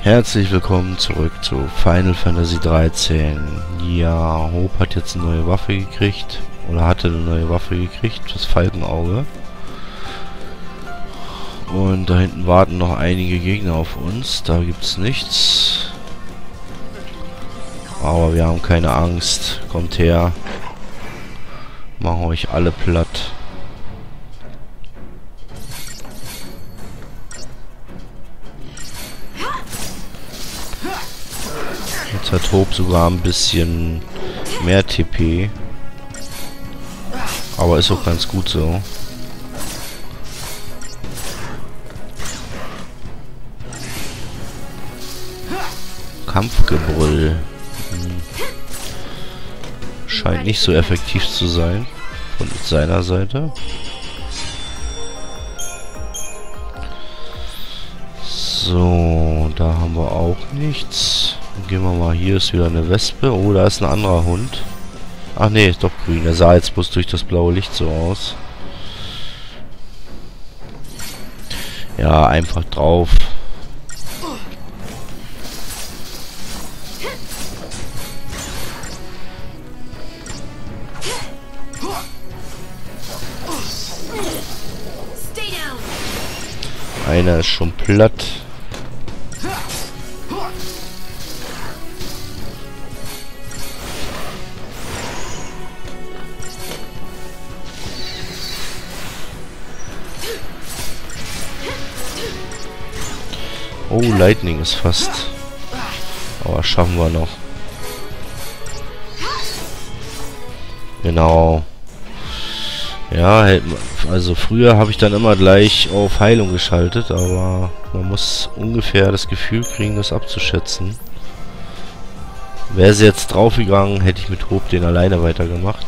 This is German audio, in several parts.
Herzlich willkommen zurück zu Final Fantasy 13. Ja, Hope hat jetzt eine neue Waffe gekriegt. Oder hatte eine neue Waffe gekriegt, das Falkenauge. Und da hinten warten noch einige Gegner auf uns. Da gibt's nichts. Aber wir haben keine Angst. Kommt her. Machen euch alle platt. Jetzt hat Hope sogar ein bisschen mehr TP. Aber ist auch ganz gut so. Kampfgebrüll. Scheint nicht so effektiv zu sein. Von seiner Seite. So, da haben wir auch nichts. Dann gehen wir mal, hier ist wieder eine Wespe. Oh, da ist ein anderer Hund. Ach nee, ist doch grün. Der sah jetzt bloß durch das blaue Licht so aus. Ja, einfach drauf. Einer ist schon platt. Oh, Lightning ist fast. Aber schaffen wir noch. Genau. Ja, also früher habe ich dann immer gleich auf Heilung geschaltet, aber man muss ungefähr das Gefühl kriegen, das abzuschätzen. Wäre sie jetzt draufgegangen, hätte ich mit Hope den alleine weitergemacht.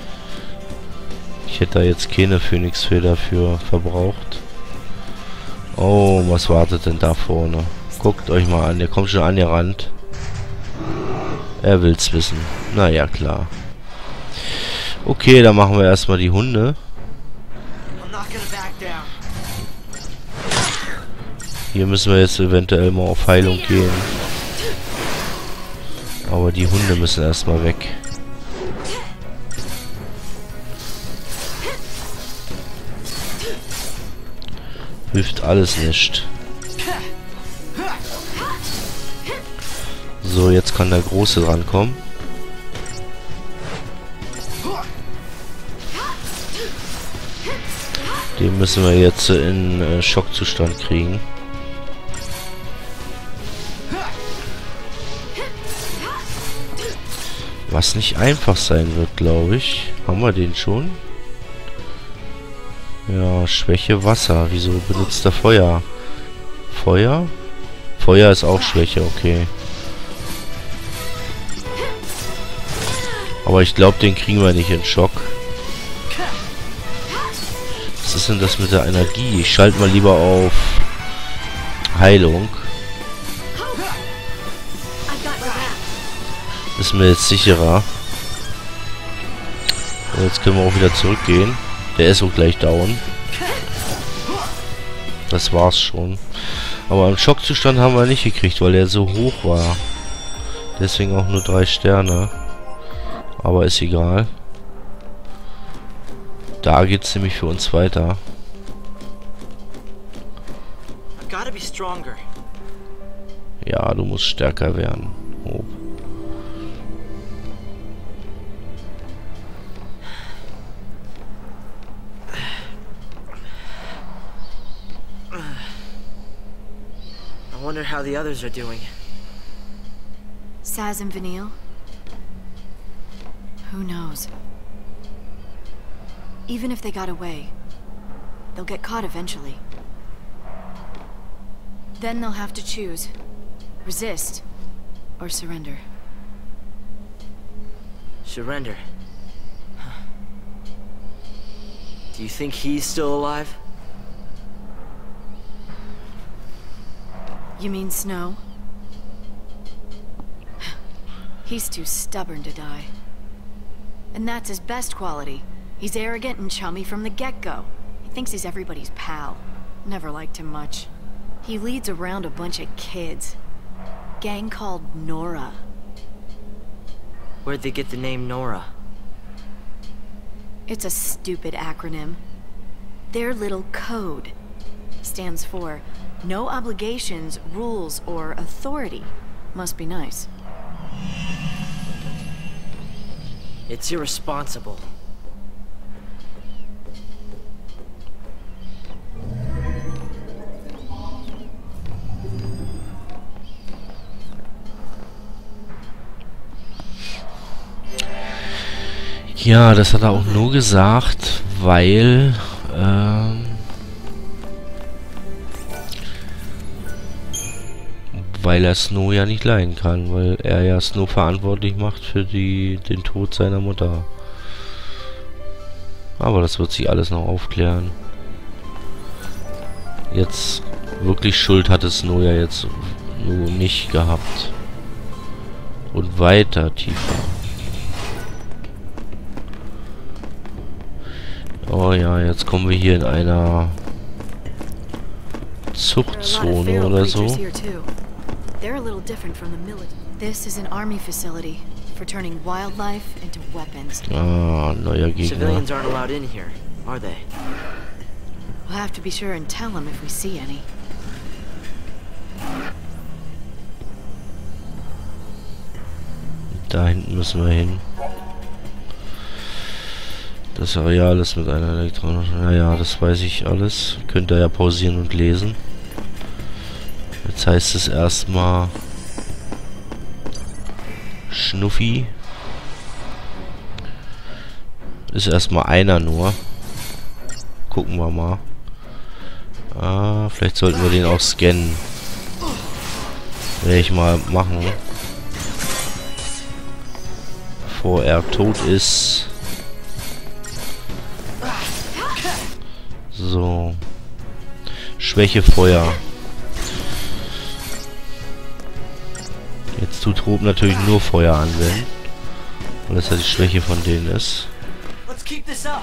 Ich hätte da jetzt keine Phoenix-Feder dafür verbraucht. Oh, was wartet denn da vorne? Guckt euch mal an, der kommt schon angerannt. Er will's wissen. Naja, klar. Okay, dann machen wir erstmal die Hunde. Hier müssen wir jetzt eventuell mal auf Heilung gehen. Aber die Hunde müssen erstmal weg. Hilft alles nicht. So, jetzt kann der Große drankommen. Den müssen wir jetzt in Schockzustand kriegen. Was nicht einfach sein wird, glaube ich. Haben wir den schon? Ja, Schwäche Wasser. Wieso benutzt er Feuer? Feuer? Feuer ist auch Schwäche, okay. Aber ich glaube, den kriegen wir nicht in Schock. Was ist denn das mit der Energie? Ich schalte mal lieber auf Heilung. Ist mir jetzt sicherer. So, jetzt können wir auch wieder zurückgehen. Der ist auch gleich down. Das war's schon. Aber im Schockzustand haben wir nicht gekriegt, weil der so hoch war. Deswegen auch nur 3 Sterne. Aber ist egal. Da geht's nämlich für uns weiter. Ja, du musst stärker werden. Oh. I wonder how the others are doing. Saz and Vanille? Who knows? Even if they got away, they'll get caught eventually. Then they'll have to choose. Resist or surrender. Surrender. Huh. Do you think he's still alive? You mean Snow? He's too stubborn to die. And that's his best quality. He's arrogant and chummy from the get-go. He thinks he's everybody's pal. Never liked him much. He leads around a bunch of kids. gang called Nora. Where'd they get the name Nora? It's a stupid acronym. Their little code stands for no obligations, rules, or authority. Must be nice. It's irresponsible. Ja, das hat er auch nur gesagt, weil er Snow ja nicht leiden kann, weil er ja Snow verantwortlich macht für den Tod seiner Mutter. Aber das wird sich alles noch aufklären. Jetzt wirklich Schuld hatte Snow ja jetzt nur nicht gehabt. Und weiter tiefer. Oh ja, jetzt kommen wir hier in einer Zuchtzone oder so. They're a little different from the military. This is an army facility for turning wildlife into weapons. Ah, neuer Gegner. Civilians aren't allowed in here, are they? We'll have to be sure and tell them if we see any. Da hinten müssen wir hin. Das Areal ist mit einer elektronischen... Naja, das weiß ich alles. Könnt ihr ja pausieren und lesen. Jetzt heißt es erstmal Schnuffi. Ist erstmal einer nur. Gucken wir mal. Ah, vielleicht sollten wir den auch scannen. Werde ich mal machen. Bevor er tot ist. So. Schwäche Feuer. Jetzt tut Rob natürlich nur Feuer anwenden. Weil das ja die Schwäche von denen ist. Let's keep this up.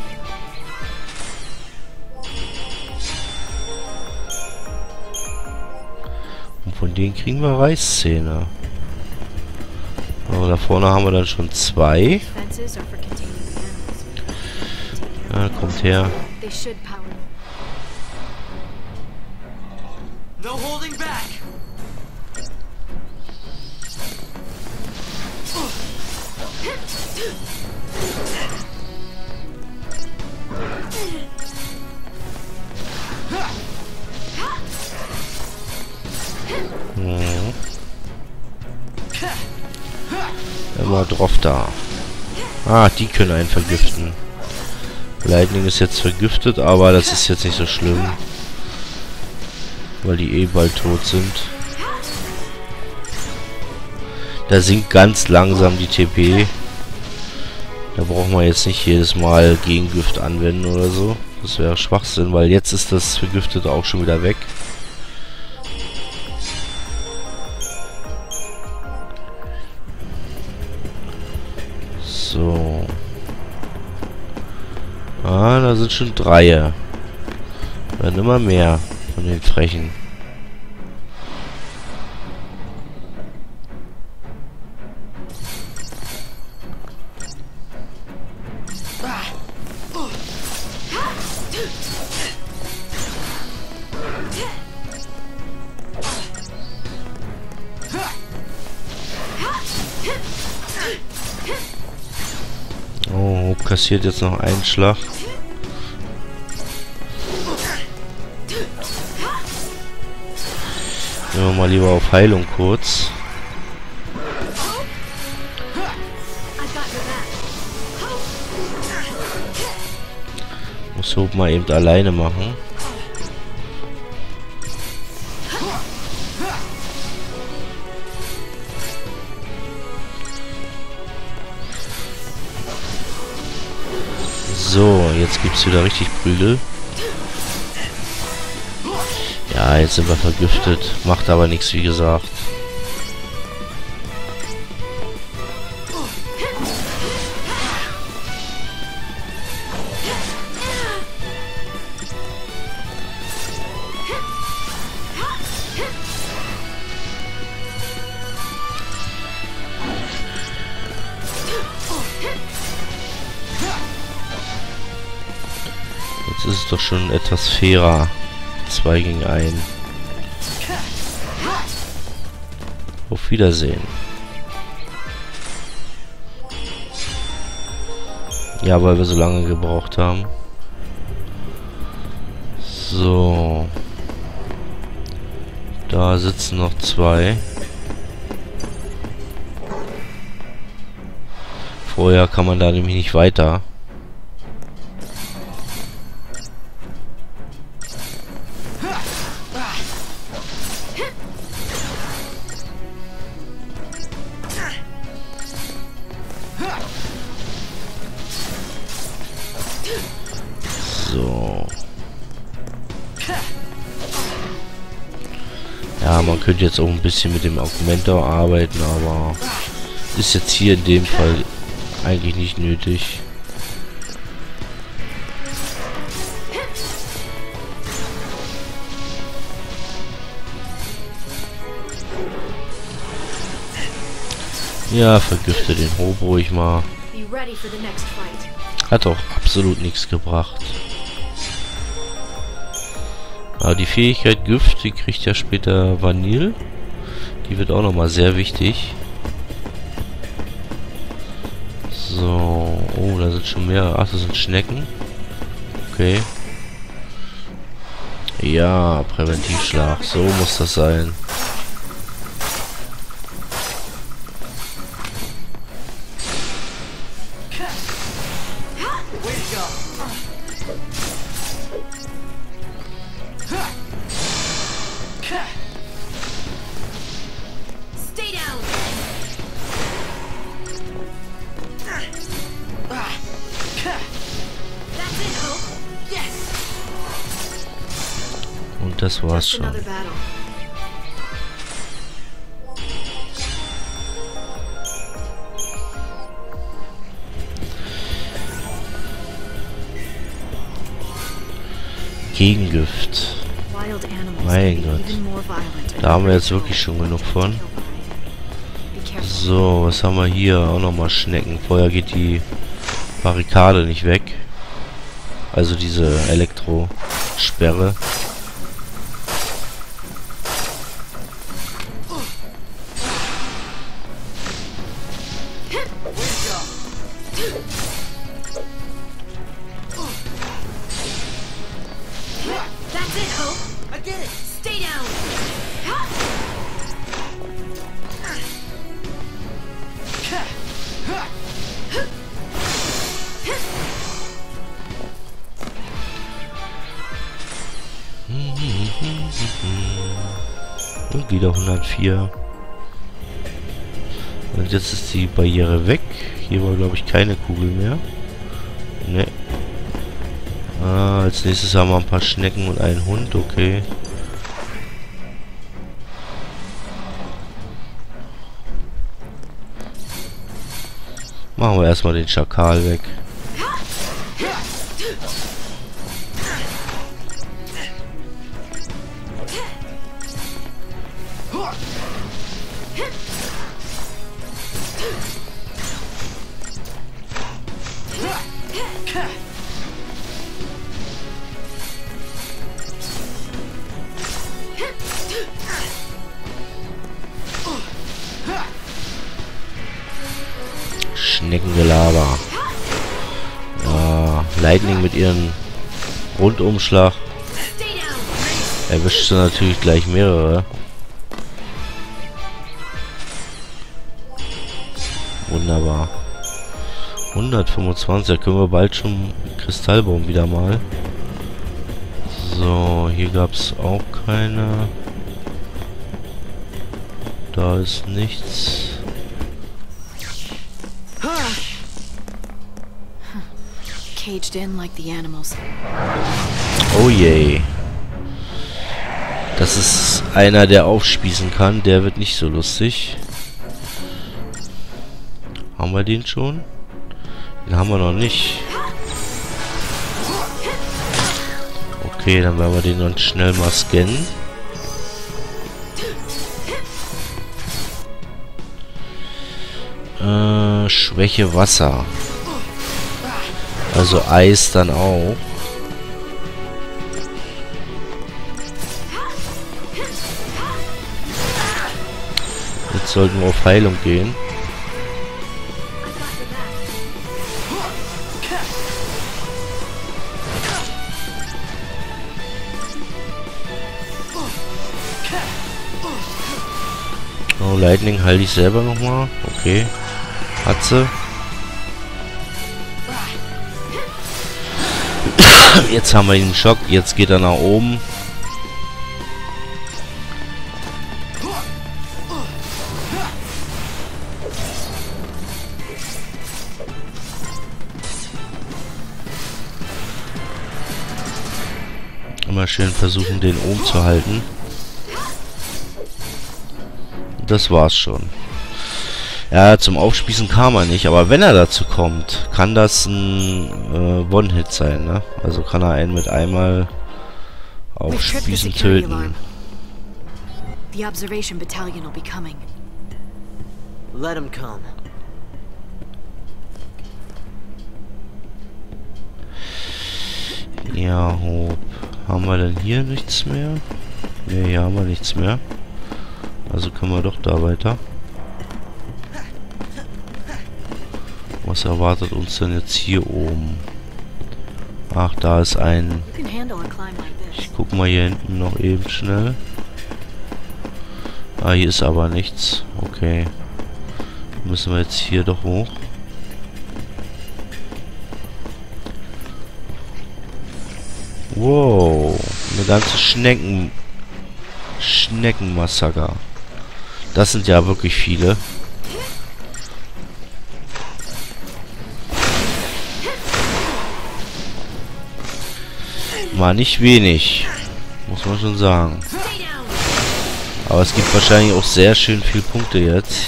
Und von denen kriegen wir Reißzähne. Aber da vorne haben wir dann schon zwei. Ja, kommt her. No holding back. Immer drauf da. Ah, die können einen vergiften. Lightning ist jetzt vergiftet, aber das ist jetzt nicht so schlimm. Weil die eh bald tot sind. Da sinkt ganz langsam die TP. Da brauchen wir jetzt nicht jedes Mal Gegengift anwenden oder so. Das wäre Schwachsinn, weil jetzt ist das Vergiftete auch schon wieder weg. So. Ah, da sind schon drei. Werden immer mehr von den Frechen. Oh, kassiert jetzt noch einen Schlag. Gehen wir mal lieber auf Heilung kurz. Muss Hope mal eben alleine machen. So, jetzt gibt's wieder richtig Prügel. Ja, jetzt sind wir vergiftet. Macht aber nichts, wie gesagt. ist doch schon etwas fairer. 2 gegen 1. Auf Wiedersehen. Ja, weil wir so lange gebraucht haben. So. Da sitzen noch 2. Vorher kann man da nämlich nicht weiter. So. Ja, man könnte jetzt auch ein bisschen mit dem Augmenter arbeiten, aber ist jetzt hier in dem Fall eigentlich nicht nötig. Ja, vergifte den Hob ruhig mal. Hat auch absolut nichts gebracht. Aber die Fähigkeit Gift, die kriegt ja später Vanille. Die wird auch nochmal sehr wichtig. So. Oh, da sind schon mehr. Ach, das sind Schnecken. Okay. Ja, Präventivschlag. So muss das sein. Und das war's schon. Gegengift. Mein Gott. Da haben wir jetzt wirklich schon genug von. So, was haben wir hier? Auch nochmal Schnecken. Vorher geht die Barrikade nicht weg. Also diese Elektrosperre. Und wieder 104. Und jetzt ist die Barriere weg. Hier war, glaube ich, keine Kugel mehr. Ne. Ah, als nächstes haben wir ein paar Schnecken und einen Hund. Okay. Machen wir erstmal den Schakal weg. Schneckengelaber. Ja, Lightning mit ihrem Rundumschlag erwischt sie natürlich gleich mehrere. Wunderbar. 125, da können wir bald schon Kristallbaum wieder mal. So, hier gab es auch keine. Da ist nichts. Caged in like the animals. Oh je. Das ist einer, der aufspießen kann. Der wird nicht so lustig. Haben wir den schon? Den haben wir noch nicht. Okay, dann werden wir den dann schnell mal scannen. Schwäche Wasser. Also Eis dann auch. Jetzt sollten wir auf Heilung gehen. Oh, Lightning halte ich selber nochmal. Okay. Hat sie. Jetzt haben wir ihn im Schock. Jetzt geht er nach oben. Immer schön versuchen, den oben zu halten. Das war's schon. Ja, zum Aufspießen kam er nicht, aber wenn er dazu kommt, kann das ein One-Hit sein, ne? Also kann er einen mit einmal Aufspießen töten. The observation battalion will be coming. Let him come. Ja, Hope. Haben wir denn hier nichts mehr? Ne, hier haben wir nichts mehr. Also können wir doch da weiter. Was erwartet uns denn jetzt hier oben? Ach, da ist ein... Ich guck mal hier hinten noch eben schnell. Ah, hier ist aber nichts. Okay. Müssen wir jetzt hier doch hoch. Wow. Eine ganze Schneckenmassaker. Das sind ja wirklich viele. Mal nicht wenig. Muss man schon sagen. Aber es gibt wahrscheinlich auch sehr schön viele Punkte jetzt.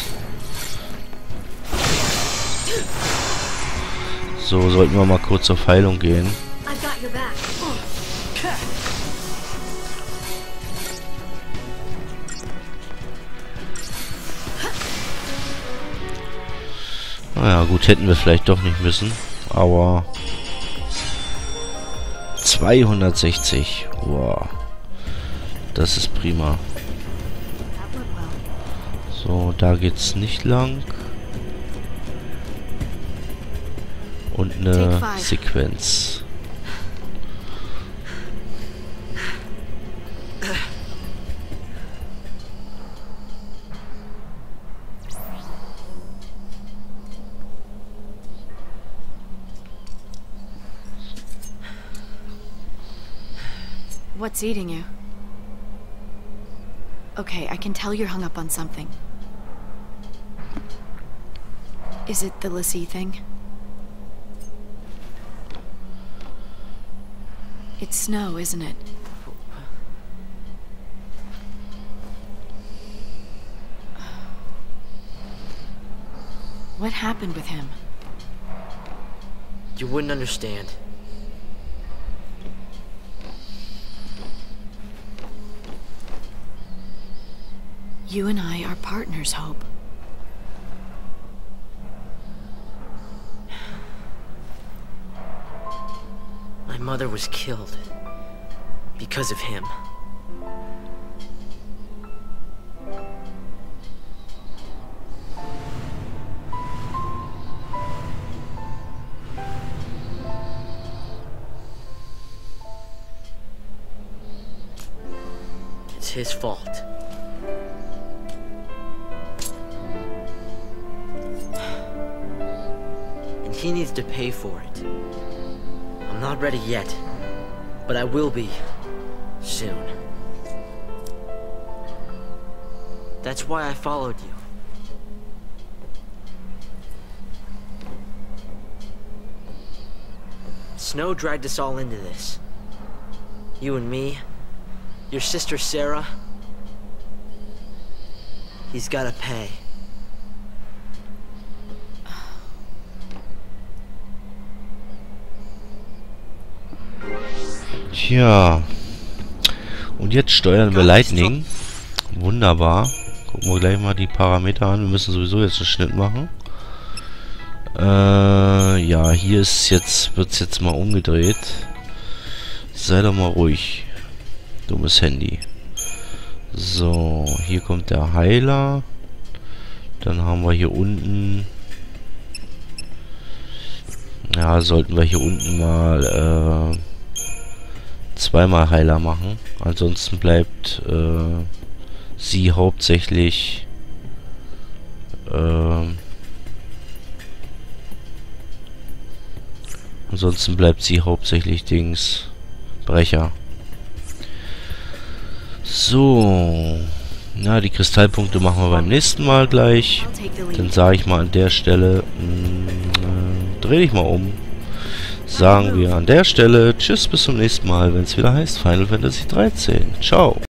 So, sollten wir mal kurz auf Heilung gehen. Naja, gut, hätten wir vielleicht doch nicht müssen. Aber 260. Wow. Das ist prima. So, da geht's nicht lang. Und eine Sequenz. What's eating you? Okay, I can tell you're hung up on something. Is it the l'Cie thing? It's Snow, isn't it? What happened with him? You wouldn't understand. You and I are partners, Hope. My mother was killed because of him. It's his fault. And he needs to pay for it. I'm not ready yet, but I will be soon. That's why I followed you. Snow dragged us all into this. You and me, your sister Sarah. He's gotta pay. Tja. Und jetzt steuern wir Lightning. Wunderbar. Gucken wir gleich mal die Parameter an. Wir müssen sowieso jetzt einen Schnitt machen. Ja, hier ist jetzt, wird's jetzt mal umgedreht. Sei doch mal ruhig. Dummes Handy. So, hier kommt der Heiler. Dann haben wir hier unten... Ja, sollten wir hier unten mal zweimal Heiler machen. Ansonsten bleibt sie hauptsächlich Dings Brecher. So. Na, die Kristallpunkte machen wir beim nächsten Mal gleich. Dann sage ich mal an der Stelle, dreh dich mal um. Sagen wir an der Stelle tschüss, bis zum nächsten Mal, wenn es wieder heißt Final Fantasy 13. Ciao.